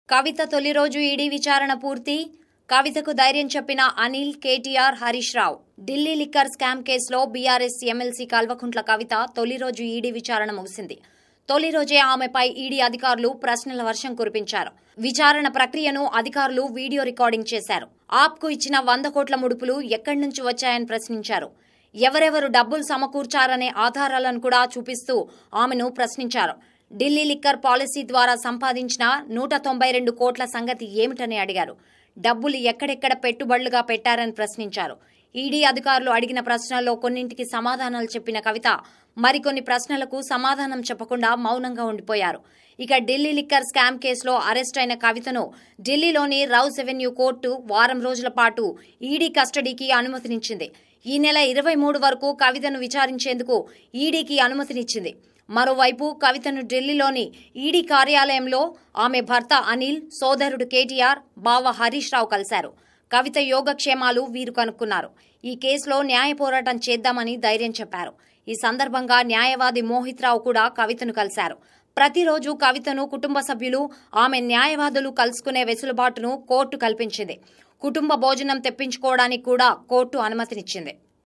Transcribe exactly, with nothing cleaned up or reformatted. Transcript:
కవిత తొలి రోజు ఈడీ విచారణ పూర్తి. కవితకు ధైర్యం చెప్పిన అనిల్, కేటీఆర్, హరీష్ రావు. ఢిల్లీ లిక్కర్ స్కామ్ కేసులో బీఆర్ఎస్ ఎమ్మెల్సీ కల్వకుంట్ల కవిత తొలి రోజు ఈడీ విచారణ ముగిసింది. తొలి రోజే ఆమెపై ఈడీ అధికారులు ప్రశ్నల వర్షం కురిపించారు. విచారణ ప్రక్రియను అధికారులు వీడియో రికార్డింగ్ చేశారు. ఆప్కు ఇచ్చిన వంద కోట్ల ముడుపులు ఎక్కడి నుంచి వచ్చాయని ప్రశ్నించారు. ఎవరెవరు డబ్బులు సమకూర్చారనే ఆధారాలను కూడా చూపిస్తూ ఆమెను ప్రశ్నించారు. ఢిల్లీ లిక్కర్ పాలసీ ద్వారా సంపాదించిన నూట తొంభై రెండు కోట్ల సంగతి ఏమిటని అడిగారు. డబ్బులు ఎక్కడెక్కడ పెట్టుబడులుగా పెట్టారని ప్రశ్నించారు. ఈడీ అధికారులు అడిగిన ప్రశ్నల్లో కొన్నింటికి సమాధానాలు చెప్పిన కవిత మరికొన్ని ప్రశ్నలకు సమాధానం చెప్పకుండా మౌనంగా ఉండిపోయారు. ఇక ఢిల్లీ లిక్కర్ స్కామ్ కేసులో అరెస్ట్ అయిన కవితను ఢిల్లీలోని రౌస్ ఎవెన్యూ కోర్టు వారం రోజుల పాటు ఈడీ కస్టడీకి అనుమతినిచ్చింది. ఈ నెల ఇరవై మూడు వరకు కవితను విచారించేందుకు ఈడీకి అనుమతినిచ్చింది. మరోవైపు కవితను ఢిల్లీలోని ఈడీ కార్యాలయంలో ఆమె భర్త అనిల్, సోదరుడు కేటీఆర్, బావ హరీష్ రావు కలిశారు. కవిత యోగక్షేమాలు వీరు కనుక్కున్నారు. ఈ కేసులో న్యాయ పోరాటం చేద్దామని ధైర్యం చెప్పారు. ఈ సందర్భంగా న్యాయవాది మోహిత్ రావు కూడా కవితను కలిశారు. ప్రతిరోజు కవితను కుటుంబ సభ్యులు, ఆమె న్యాయవాదులు కలుసుకునే వెసులుబాటును కోర్టు కల్పించింది. కుటుంబ భోజనం తెప్పించుకోవడానికి కూడా కోర్టు అనుమతినిచ్చింది.